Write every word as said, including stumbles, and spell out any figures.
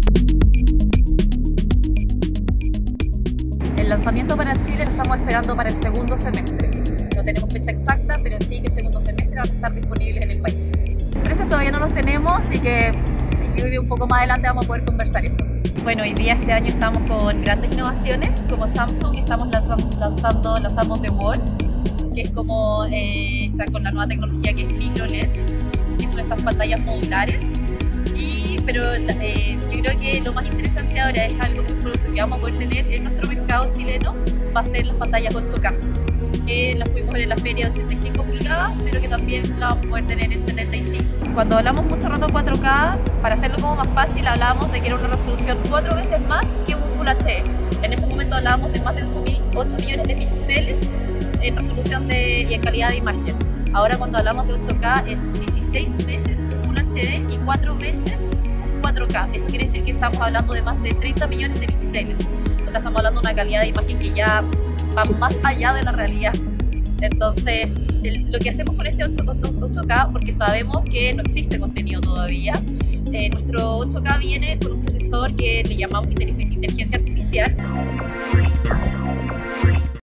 El lanzamiento para Chile lo estamos esperando para el segundo semestre. No tenemos fecha exacta, pero sí que el segundo semestre van a estar disponibles en el país. Precios todavía no los tenemos, así que yo creo que un poco más adelante vamos a poder conversar eso. Bueno, hoy día este año estamos con grandes innovaciones, como Samsung, estamos lanzando, lanzando lanzamos The World, que es como, eh, está con la nueva tecnología que es micro L E D, que son estas pantallas modulares. Y, pero eh, yo creo que lo más interesante ahora es algo que, un producto que vamos a poder tener en nuestro mercado chileno, va a ser las pantallas ocho K, que las pudimos ver en la feria de ochenta y cinco pulgadas, pero que también la vamos a poder tener en setenta y cinco. Cuando hablamos mucho rato cuatro K, para hacerlo como más fácil, hablábamos de que era una resolución cuatro veces más que un Full H D. En ese momento hablábamos de más de ocho millones de píxeles en resolución de, y en calidad de imagen. Ahora cuando hablamos de ocho K es dieciséis veces un Full H D y cuatro veces un cuatro K. Eso quiere decir que estamos hablando de más de treinta millones de píxeles. O sea, estamos hablando de una calidad de imagen que ya va más allá de la realidad. Entonces, el, lo que hacemos con este ocho K, porque sabemos que no existe contenido todavía, eh, nuestro ocho K viene con un procesador que le llamamos inteligencia artificial.